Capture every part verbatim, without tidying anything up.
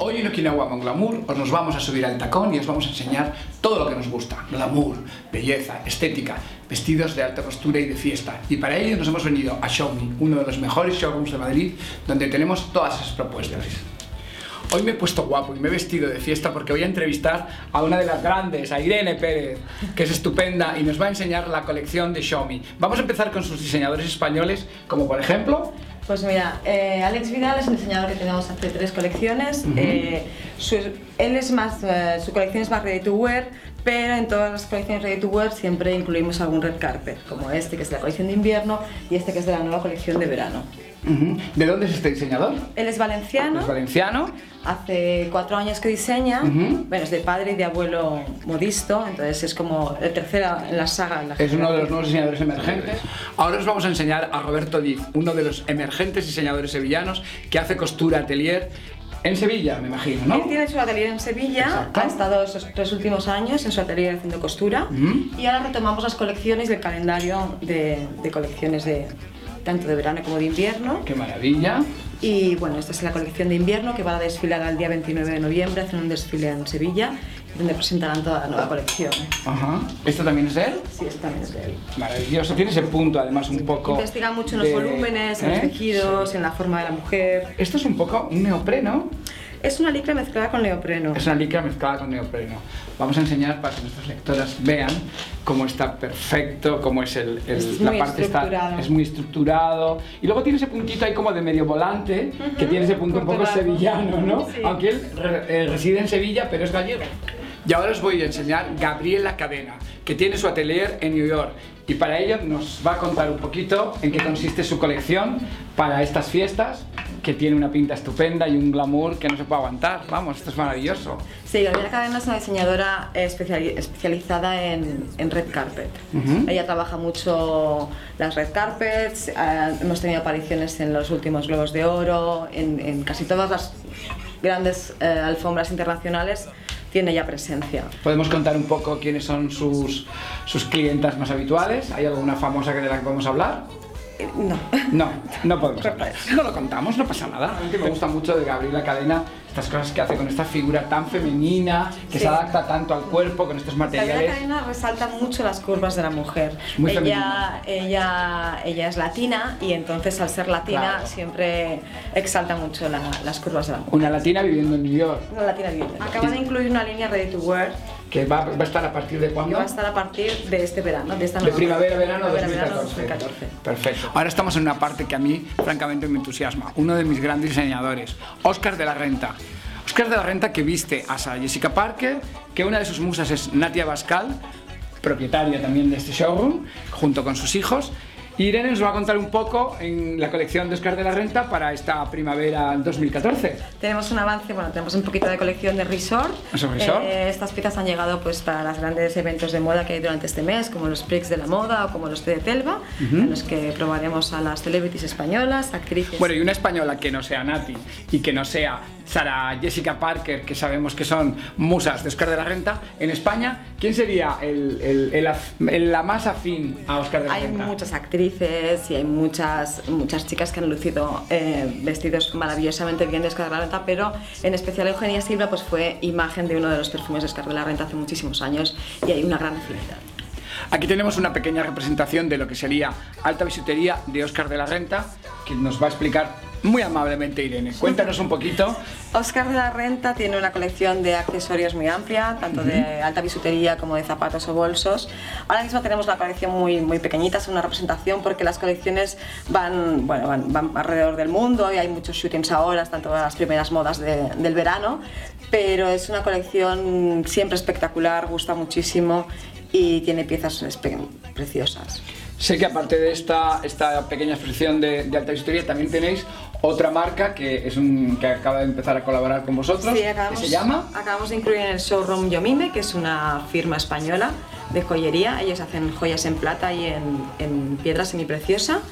Hoy en Okinawa Mon Glamour os nos vamos a subir al tacón y os vamos a enseñar todo lo que nos gusta: glamour, belleza, estética, vestidos de alta costura y de fiesta. Y para ello nos hemos venido a Show Me, uno de los mejores showrooms de Madrid, donde tenemos todas esas propuestas. Hoy me he puesto guapo y me he vestido de fiesta porque voy a entrevistar a una de las grandes, a Irene Pérez, que es estupenda y nos va a enseñar la colección de Show Me. Vamos a empezar con sus diseñadores españoles, como por ejemplo... Pues mira, eh, Alex Vidal es un diseñador que tenemos hace tres colecciones. Uh-huh. eh, su, él es más, eh, su colección es más ready to wear, pero en todas las colecciones ready to wear siempre incluimos algún red carpet, como este que es de la colección de invierno y este que es de la nueva colección de verano. Uh-huh. ¿De dónde es este diseñador? Él es valenciano. ¿Es valenciano? Hace cuatro años que diseña. Uh-huh. Bueno, es de padre y de abuelo modisto, entonces es como el tercero en la saga. En la es uno de los nuevos diseñadores emergentes. Ahora os vamos a enseñar a Roberto Diz, uno de los emergentes diseñadores sevillanos que hace costura atelier en Sevilla, me imagino, ¿no? Él tiene su atelier en Sevilla. Exacto. Ha estado esos tres últimos años en su atelier haciendo costura. Uh-huh. Y ahora retomamos las colecciones del calendario de, de colecciones de tanto de verano como de invierno. ¡Qué maravilla! Y bueno, esta es la colección de invierno que va a desfilar el día veintinueve de noviembre, hacen un desfile en Sevilla, donde presentarán toda la nueva colección. Ajá. ¿Esto también es de él? Sí, esto también es de él. Maravilloso, tiene ese punto además un poco... Investiga mucho en de... los volúmenes, en ¿Eh? los tejidos, sí. En la forma de la mujer. Esto es un poco un neopreno. Es una licra mezclada con neopreno. Es una licra mezclada con neopreno. Vamos a enseñar para que nuestras lectoras vean cómo está perfecto, cómo es el, el es la muy parte está, es muy estructurado. Y luego tiene ese puntito ahí como de medio volante, uh-huh. que tiene ese punto un poco sevillano, ¿no? Sí. Aunque él re, eh, reside en Sevilla, pero es gallego. Y ahora os voy a enseñar Gabriela Cadena, que tiene su atelier en New York. Y para ello nos va a contar un poquito en qué consiste su colección para estas fiestas, que tiene una pinta estupenda y un glamour que no se puede aguantar. Vamos, esto es maravilloso. Sí, Gabriela Cadena es una diseñadora especial, especializada en, en red carpet. Uh-huh. Ella trabaja mucho las red carpets, eh, hemos tenido apariciones en los últimos Globos de Oro, en, en casi todas las grandes eh, alfombras internacionales tiene ya presencia. ¿Podemos contar un poco quiénes son sus, sus clientas más habituales? ¿Hay alguna famosa de la que podemos hablar? No. No, no podemos hablar. No lo contamos, no pasa nada. A mí me gusta mucho de Gabriela Cadena estas cosas que hace con esta figura tan femenina, que sí. se adapta tanto al cuerpo, con estos materiales. Gabriela Cadena resalta mucho las curvas de la mujer. Es muy ella, ella, ella es latina y entonces al ser latina claro. siempre exalta mucho la, las curvas de la mujer. Una latina viviendo en New York. Una latina viviendo. Acaba de incluir una línea ready to wear. ¿Que va, va a estar a partir de cuándo? Va a estar a partir de este verano, de esta nueva. De primavera-verano primavera, dos mil catorce. Perfecto. Ahora estamos en una parte que a mí, francamente, me entusiasma. Uno de mis grandes diseñadores, Óscar de la Renta. Óscar de la Renta, que viste a Jessica Parker, que una de sus musas es Natia Bascal, propietaria también de este showroom, junto con sus hijos. Y Irene nos va a contar un poco en la colección de Óscar de la Renta para esta primavera dos mil catorce. Tenemos un avance, bueno, tenemos un poquito de colección de resort. ¿Eso es resort? Eh, estas piezas han llegado pues para los grandes eventos de moda que hay durante este mes, como los Prix de la Moda o como los de Telva, uh-huh. en los que probaremos a las celebrities españolas, actrices. Bueno, y una española que no sea Nati y que no sea Sara Jessica Parker, que sabemos que son musas de Óscar de la Renta, en España, ¿quién sería el, el, el, el, la más afín a Óscar de la hay Renta? Hay muchas actrices y hay muchas, muchas chicas que han lucido eh, vestidos maravillosamente bien de Óscar de la Renta, pero en especial Eugenia Silva pues fue imagen de uno de los perfumes de Óscar de la Renta hace muchísimos años y hay una gran afinidad. Aquí tenemos una pequeña representación de lo que sería alta bisutería de Óscar de la Renta, que nos va a explicar muy amablemente Irene. Cuéntanos un poquito. Óscar de la Renta tiene una colección de accesorios muy amplia, tanto uh-huh. de alta bisutería como de zapatos o bolsos. Ahora mismo tenemos una colección muy, muy pequeñita, es una representación porque las colecciones van, bueno, van, van alrededor del mundo y hay muchos shootings ahora, están todas las primeras modas de, del verano, pero es una colección siempre espectacular, gusta muchísimo y tiene piezas preciosas. Sé que aparte de esta, esta pequeña exposición de, de alta bisutería también tenéis otra marca que, es un, que acaba de empezar a colaborar con vosotros, sí, acabamos, que se llama... Acabamos de incluir en el showroom Yomime, que es una firma española de joyería. Ellos hacen joyas en plata y en, en piedra semipreciosa.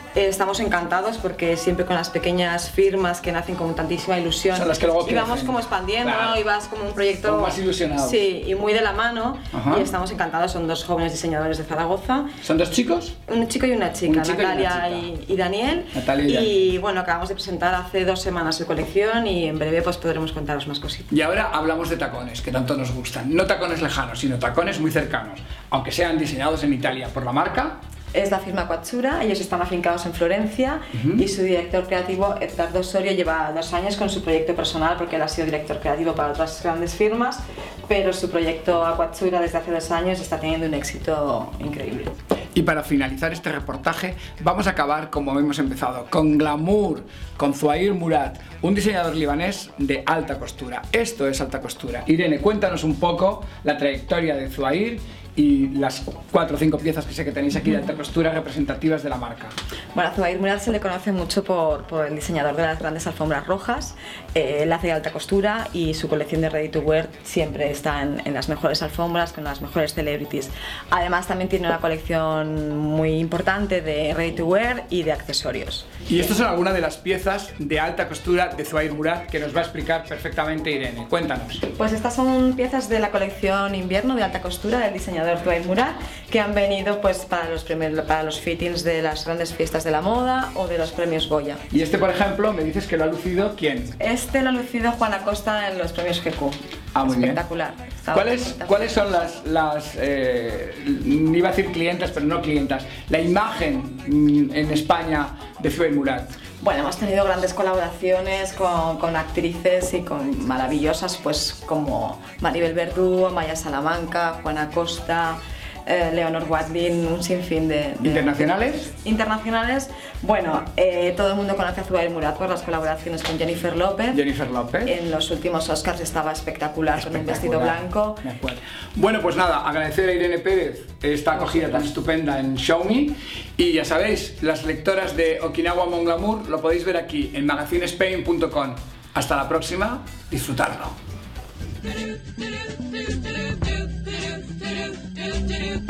Eh, estamos encantados porque siempre con las pequeñas firmas que nacen con tantísima ilusión son las que luego y vamos crecen. como expandiendo, Claro. ¿no? Y vas como un proyecto Como más ilusionado. Sí, y muy de la mano. Ajá. Y estamos encantados, son dos jóvenes diseñadores de Zaragoza, ¿Son dos chicos? un chico y una chica, Un chico y una Natalia chica. y, y Daniel. Natalia y y Daniel. bueno, acabamos de presentar hace dos semanas su colección y en breve pues podremos contaros más cositas. Y ahora hablamos de tacones, que tanto nos gustan. No tacones lejanos, sino tacones muy cercanos. Aunque sean diseñados en Italia por la marca. Es la firma Quazzura, ellos están afincados en Florencia Uh-huh. y su director creativo, Edgardo Osorio, lleva dos años con su proyecto personal porque él ha sido director creativo para otras grandes firmas, pero su proyecto a Quazzura desde hace dos años está teniendo un éxito increíble. Y para finalizar este reportaje vamos a acabar como hemos empezado, con glamour, con Zuhair Murat, un diseñador libanés de alta costura. Esto es alta costura. Irene, cuéntanos un poco la trayectoria de Zuhair y las cuatro o cinco piezas que sé que tenéis aquí de alta costura representativas de la marca. Bueno, a Zuhair Murat se le conoce mucho por, por el diseñador de las grandes alfombras rojas. Eh, él hace alta costura y su colección de ready to wear siempre está en, en las mejores alfombras con las mejores celebrities. Además también tiene una colección muy importante de ready to wear y de accesorios. Y estas son algunas de las piezas de alta costura de Zuhair Murat que nos va a explicar perfectamente Irene. Cuéntanos. Pues estas son piezas de la colección invierno de alta costura del diseñador Zuhair Murat que han venido pues para los, primer, para los fittings de las grandes fiestas de la moda o de los premios Goya. Y este, por ejemplo, me dices que lo ha lucido ¿quién? Este lo ha lucido Juan Acosta en los premios G Q. Ah, muy bien. Espectacular. Estaba ¿Cuáles, espectacular. ¿Cuáles son las, las eh, iba a decir clientas, pero no clientas, la imagen mm, en España de Zuhair Murat? Bueno, hemos tenido grandes colaboraciones con, con actrices y con maravillosas, pues como Maribel Verdú, Maya Salamanca, Juana Acosta, eh, Leonor Watling, un sinfín de, de... ¿Internacionales? Internacionales, bueno, eh, todo el mundo conoce a Zuhair Murat por las colaboraciones con Jennifer López. Jennifer López. En los últimos Oscars estaba espectacular, con un vestido blanco. De acuerdo. Bueno, pues nada, agradecer a Irene Pérez esta acogida tan estupenda en Show Me. Y ya sabéis, las lectoras de Okinawa Mon Glamour lo podéis ver aquí en magazine spain punto com. Hasta la próxima, disfrutarlo.